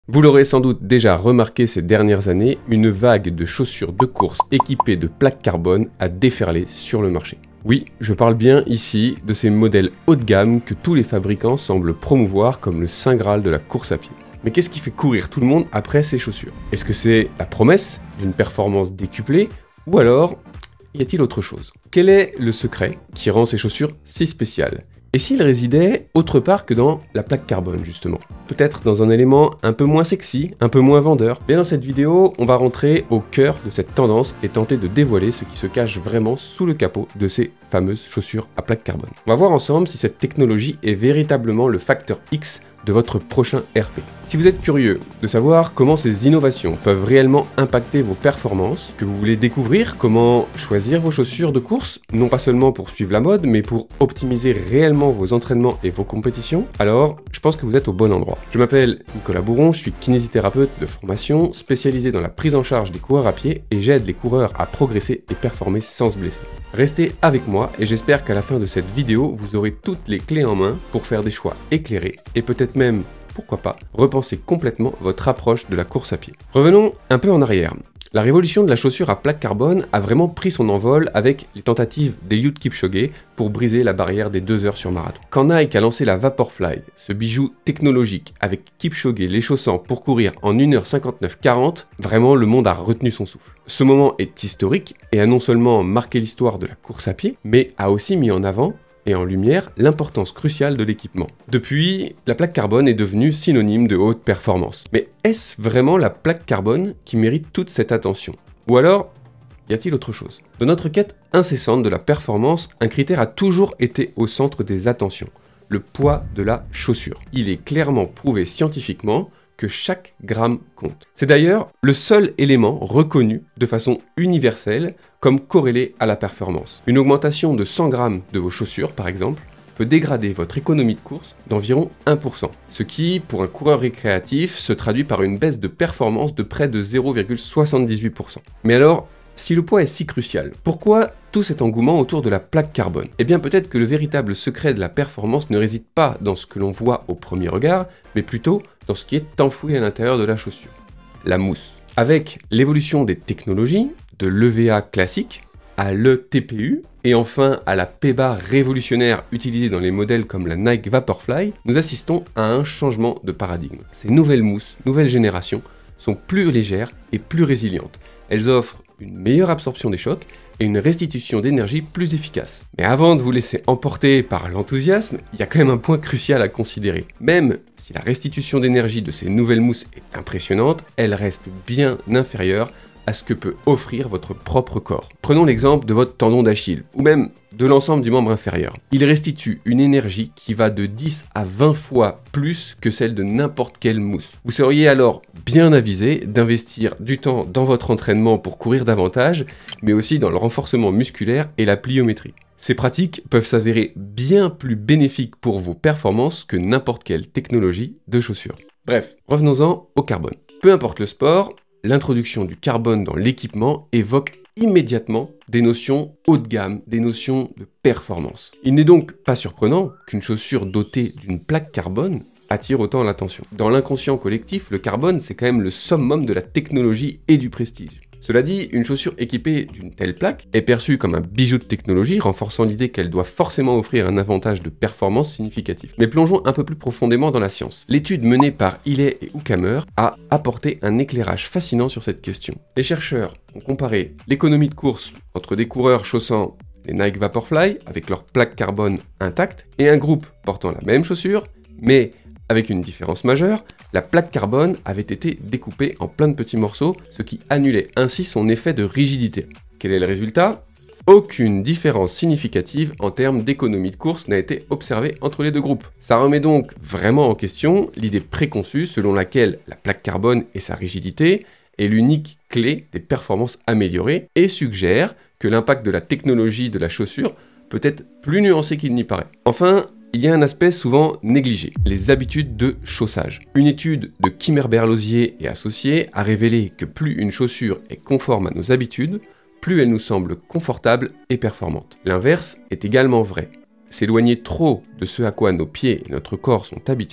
Vous l'aurez sans doute déjà remarqué ces dernières années, une vague de chaussures de course équipées de plaques carbone a déferlé sur le marché. Oui, je parle bien ici de ces modèles haut de gamme que tous les fabricants semblent promouvoir comme le saint graal de la course à pied. Mais qu'est-ce qui fait courir tout le monde après ces chaussures? Est-ce que c'est la promesse d'une performance décuplée ou alors y a-t-il autre chose? Quel est le secret qui rend ces chaussures si spéciales? Et s'il résidait autre part que dans la plaque carbone justement? Peut-être dans un élément un peu moins sexy, un peu moins vendeur? Bien dans cette vidéo, on va rentrer au cœur de cette tendance et tenter de dévoiler ce qui se cache vraiment sous le capot de ces fameuses chaussures à plaque carbone. On va voir ensemble si cette technologie est véritablement le facteur X de votre prochain RP. Si vous êtes curieux de savoir comment ces innovations peuvent réellement impacter vos performances, que vous voulez découvrir comment choisir vos chaussures de course, non pas seulement pour suivre la mode, mais pour optimiser réellement vos entraînements et vos compétitions, alors je pense que vous êtes au bon endroit. Je m'appelle Nicolas Bourron, je suis kinésithérapeute de formation, spécialisé dans la prise en charge des coureurs à pied et j'aide les coureurs à progresser et performer sans se blesser. Restez avec moi et j'espère qu'à la fin de cette vidéo, vous aurez toutes les clés en main pour faire des choix éclairés et peut-être même, pourquoi pas, repenser complètement votre approche de la course à pied. Revenons un peu en arrière. La révolution de la chaussure à plaque carbone a vraiment pris son envol avec les tentatives d'Eliud Kipchoge pour briser la barrière des 2 heures sur marathon. Quand Nike a lancé la Vaporfly, ce bijou technologique avec Kipchoge l'échaussant pour courir en 1h59:40, vraiment le monde a retenu son souffle. Ce moment est historique et a non seulement marqué l'histoire de la course à pied, mais a aussi mis en avant et en lumière l'importance cruciale de l'équipement. Depuis, la plaque carbone est devenue synonyme de haute performance. Mais est-ce vraiment la plaque carbone qui mérite toute cette attention? Ou alors, y a-t-il autre chose? Dans notre quête incessante de la performance, un critère a toujours été au centre des attentions: le poids de la chaussure. Il est clairement prouvé scientifiquement que chaque gramme compte. C'est d'ailleurs le seul élément reconnu de façon universelle comme corrélé à la performance. Une augmentation de 100 grammes de vos chaussures, par exemple, peut dégrader votre économie de course d'environ 1%, ce qui, pour un coureur récréatif, se traduit par une baisse de performance de près de 0,78%. Mais alors, si le poids est si crucial, pourquoi tout cet engouement autour de la plaque carbone? Eh bien peut-être que le véritable secret de la performance ne réside pas dans ce que l'on voit au premier regard, mais plutôt dans ce qui est enfoui à l'intérieur de la chaussure: la mousse. Avec l'évolution des technologies, de l'EVA classique à l'ETPU, et enfin à la P-bar révolutionnaire utilisée dans les modèles comme la Nike Vaporfly, nous assistons à un changement de paradigme. Ces nouvelles mousses, nouvelle génération, sont plus légères et plus résilientes. Elles offrent une meilleure absorption des chocs et une restitution d'énergie plus efficace. Mais avant de vous laisser emporter par l'enthousiasme, il y a quand même un point crucial à considérer. Même si la restitution d'énergie de ces nouvelles mousses est impressionnante, elle reste bien inférieure à ce que peut offrir votre propre corps. Prenons l'exemple de votre tendon d'Achille, ou même de l'ensemble du membre inférieur. Il restitue une énergie qui va de 10 à 20 fois plus que celle de n'importe quelle mousse. Vous seriez alors bien avisé d'investir du temps dans votre entraînement pour courir davantage, mais aussi dans le renforcement musculaire et la pliométrie. Ces pratiques peuvent s'avérer bien plus bénéfiques pour vos performances que n'importe quelle technologie de chaussures. Bref, revenons-en au carbone. Peu importe le sport, l'introduction du carbone dans l'équipement évoque immédiatement des notions haut de gamme, des notions de performance. Il n'est donc pas surprenant qu'une chaussure dotée d'une plaque carbone attire autant l'attention. Dans l'inconscient collectif, le carbone, c'est quand même le summum de la technologie et du prestige. Cela dit, une chaussure équipée d'une telle plaque est perçue comme un bijou de technologie, renforçant l'idée qu'elle doit forcément offrir un avantage de performance significatif. Mais plongeons un peu plus profondément dans la science. L'étude menée par Hillet et Hukamer a apporté un éclairage fascinant sur cette question. Les chercheurs ont comparé l'économie de course entre des coureurs chaussant les Nike Vaporfly avec leur plaque carbone intacte et un groupe portant la même chaussure, mais avec une différence majeure: la plaque carbone avait été découpée en plein de petits morceaux, ce qui annulait ainsi son effet de rigidité. Quel est le résultat? Aucune différence significative en termes d'économie de course n'a été observée entre les deux groupes. Ça remet donc vraiment en question l'idée préconçue selon laquelle la plaque carbone et sa rigidité est l'unique clé des performances améliorées et suggère que l'impact de la technologie de la chaussure peut être plus nuancé qu'il n'y paraît. Enfin, il y a un aspect souvent négligé: les habitudes de chaussage. Une étude de Kimmer-Berlozier et associés a révélé que plus une chaussure est conforme à nos habitudes, plus elle nous semble confortable et performante. L'inverse est également vrai. S'éloigner trop de ce à quoi nos pieds et notre corps sont habitués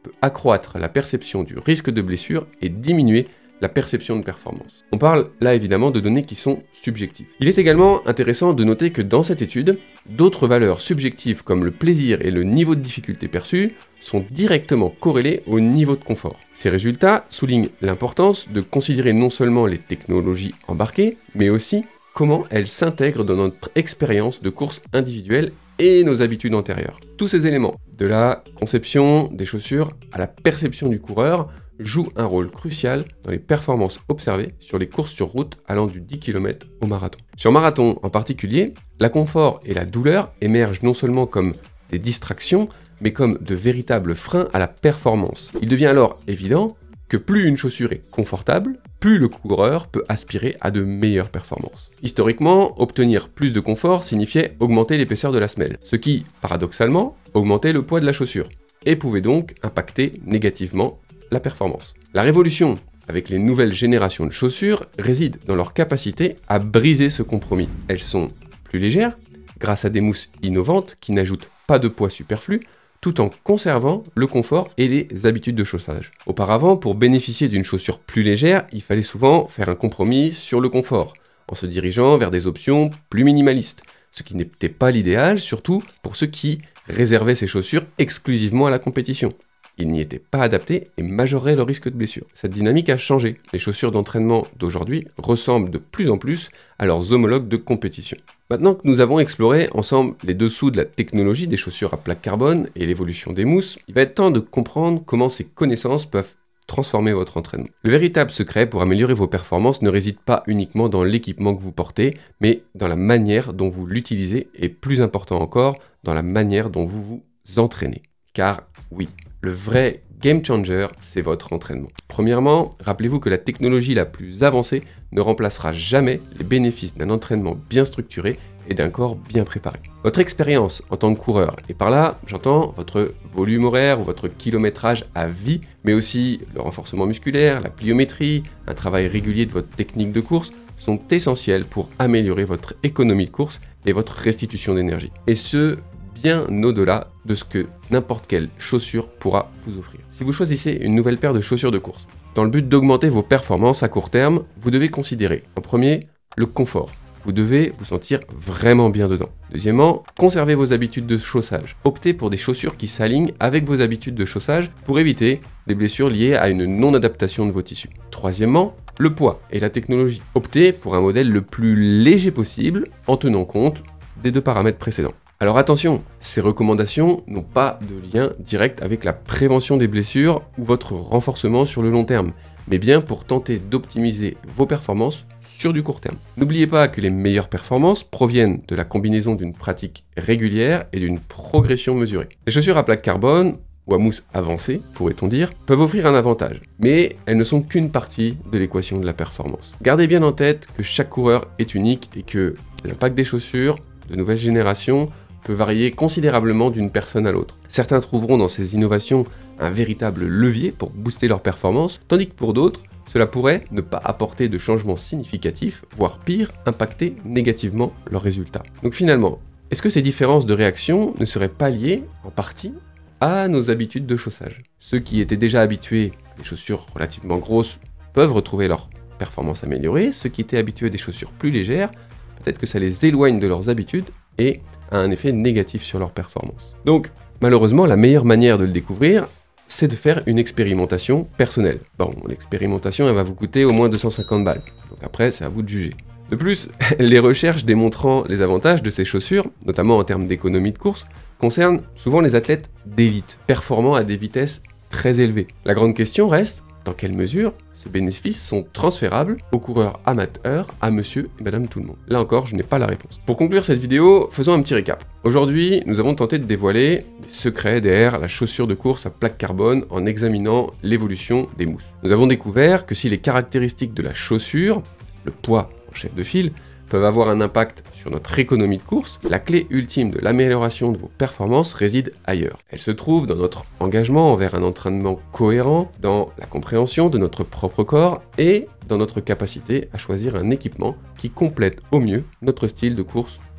peut accroître la perception du risque de blessure et diminuer la perception de performance. On parle là évidemment de données qui sont subjectives. Il est également intéressant de noter que dans cette étude, d'autres valeurs subjectives comme le plaisir et le niveau de difficulté perçu sont directement corrélés au niveau de confort. Ces résultats soulignent l'importance de considérer non seulement les technologies embarquées, mais aussi comment elles s'intègrent dans notre expérience de course individuelle et nos habitudes antérieures. Tous ces éléments, de la conception des chaussures à la perception du coureur, jouent un rôle crucial dans les performances observées sur les courses sur route allant du 10 km au marathon. Sur marathon en particulier, la confort et la douleur émergent non seulement comme des distractions, mais comme de véritables freins à la performance. Il devient alors évident que plus une chaussure est confortable, plus le coureur peut aspirer à de meilleures performances. Historiquement, obtenir plus de confort signifiait augmenter l'épaisseur de la semelle, ce qui, paradoxalement, augmentait le poids de la chaussure, et pouvait donc impacter négativement la performance. La révolution avec les nouvelles générations de chaussures réside dans leur capacité à briser ce compromis. Elles sont plus légères, grâce à des mousses innovantes qui n'ajoutent pas de poids superflu, tout en conservant le confort et les habitudes de chaussage. Auparavant, pour bénéficier d'une chaussure plus légère, il fallait souvent faire un compromis sur le confort, en se dirigeant vers des options plus minimalistes, ce qui n'était pas l'idéal, surtout pour ceux qui réservaient ces chaussures exclusivement à la compétition. Ils n'y étaient pas adaptés et majoraient le risque de blessure. Cette dynamique a changé. Les chaussures d'entraînement d'aujourd'hui ressemblent de plus en plus à leurs homologues de compétition. Maintenant que nous avons exploré ensemble les dessous de la technologie des chaussures à plaque carbone et l'évolution des mousses, il va être temps de comprendre comment ces connaissances peuvent transformer votre entraînement. Le véritable secret pour améliorer vos performances ne réside pas uniquement dans l'équipement que vous portez, mais dans la manière dont vous l'utilisez et, plus important encore, dans la manière dont vous vous entraînez. Car oui, le vrai game changer, c'est votre entraînement. Premièrement, rappelez-vous que la technologie la plus avancée ne remplacera jamais les bénéfices d'un entraînement bien structuré et d'un corps bien préparé. Votre expérience en tant que coureur, et par là, j'entends votre volume horaire ou votre kilométrage à vie, mais aussi le renforcement musculaire, la pliométrie, un travail régulier de votre technique de course, sont essentiels pour améliorer votre économie de course et votre restitution d'énergie. Et ce, bien au-delà de ce que n'importe quelle chaussure pourra vous offrir. Si vous choisissez une nouvelle paire de chaussures de course, dans le but d'augmenter vos performances à court terme, vous devez considérer, en premier, le confort. Vous devez vous sentir vraiment bien dedans. Deuxièmement, conservez vos habitudes de chaussage. Optez pour des chaussures qui s'alignent avec vos habitudes de chaussage pour éviter les blessures liées à une non-adaptation de vos tissus. Troisièmement, le poids et la technologie. Optez pour un modèle le plus léger possible en tenant compte des deux paramètres précédents. Alors attention, ces recommandations n'ont pas de lien direct avec la prévention des blessures ou votre renforcement sur le long terme, mais bien pour tenter d'optimiser vos performances sur du court terme. N'oubliez pas que les meilleures performances proviennent de la combinaison d'une pratique régulière et d'une progression mesurée. Les chaussures à plaque carbone, ou à mousse avancée, pourrait-on dire, peuvent offrir un avantage, mais elles ne sont qu'une partie de l'équation de la performance. Gardez bien en tête que chaque coureur est unique et que l'impact des chaussures de nouvelle génération peut varier considérablement d'une personne à l'autre. Certains trouveront dans ces innovations un véritable levier pour booster leur performance, tandis que pour d'autres, cela pourrait ne pas apporter de changements significatifs, voire pire, impacter négativement leurs résultats. Donc finalement, est-ce que ces différences de réaction ne seraient pas liées, en partie, à nos habitudes de chaussage? Ceux qui étaient déjà habitués à des chaussures relativement grosses peuvent retrouver leur performance améliorée, ceux qui étaient habitués à des chaussures plus légères, peut-être que ça les éloigne de leurs habitudes et a un effet négatif sur leur performance. Donc, malheureusement, la meilleure manière de le découvrir, c'est de faire une expérimentation personnelle. Bon, l'expérimentation, elle va vous coûter au moins 250 balles. Donc après, c'est à vous de juger. De plus, les recherches démontrant les avantages de ces chaussures, notamment en termes d'économie de course, concernent souvent les athlètes d'élite, performant à des vitesses très élevées. La grande question reste, dans quelle mesure ces bénéfices sont transférables aux coureurs amateurs, à monsieur et madame tout le monde? Là encore, je n'ai pas la réponse. Pour conclure cette vidéo, faisons un petit récap. Aujourd'hui, nous avons tenté de dévoiler les secrets derrière la chaussure de course à plaque carbone en examinant l'évolution des mousses. Nous avons découvert que si les caractéristiques de la chaussure, le poids en chef de file, peuvent avoir un impact sur notre économie de course, la clé ultime de l'amélioration de vos performances réside ailleurs. Elle se trouve dans notre engagement envers un entraînement cohérent, dans la compréhension de notre propre corps et dans notre capacité à choisir un équipement qui complète au mieux notre style de course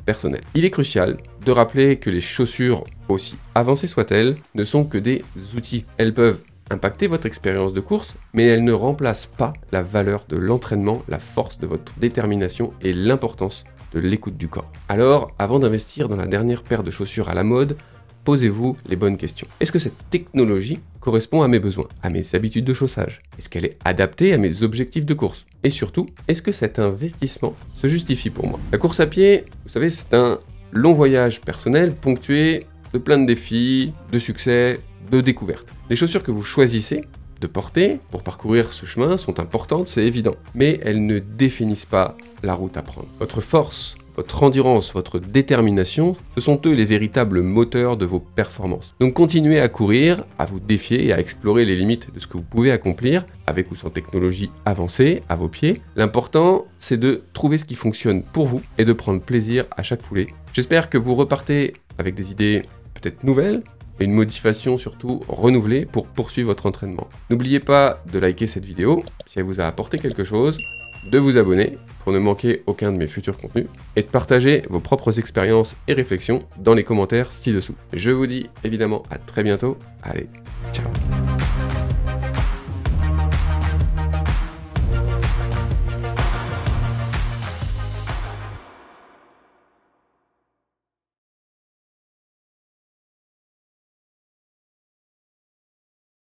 personnel. Il est crucial de rappeler que les chaussures, aussi avancées soient-elles, ne sont que des outils. Elles peuvent impacter votre expérience de course, mais elles ne remplacent pas la valeur de l'entraînement, la force de votre détermination et l'importance de l'écoute du corps. Alors, avant d'investir dans la dernière paire de chaussures à la mode, posez-vous les bonnes questions. Est-ce que cette technologie correspond à mes besoins, à mes habitudes de chaussage? Est-ce qu'elle est adaptée à mes objectifs de course? Et surtout, est-ce que cet investissement se justifie pour moi? La course à pied, vous savez, c'est un long voyage personnel ponctué de plein de défis, de succès, de découvertes. Les chaussures que vous choisissez de porter pour parcourir ce chemin sont importantes, c'est évident, mais elles ne définissent pas la route à prendre. Votre force, votre endurance, votre détermination, ce sont eux les véritables moteurs de vos performances. Donc continuez à courir, à vous défier et à explorer les limites de ce que vous pouvez accomplir, avec ou sans technologie avancée, à vos pieds. L'important, c'est de trouver ce qui fonctionne pour vous et de prendre plaisir à chaque foulée. J'espère que vous repartez avec des idées peut-être nouvelles, et une motivation surtout renouvelée pour poursuivre votre entraînement. N'oubliez pas de liker cette vidéo si elle vous a apporté quelque chose, de vous abonner pour ne manquer aucun de mes futurs contenus, et de partager vos propres expériences et réflexions dans les commentaires ci-dessous. Je vous dis évidemment à très bientôt, allez, ciao.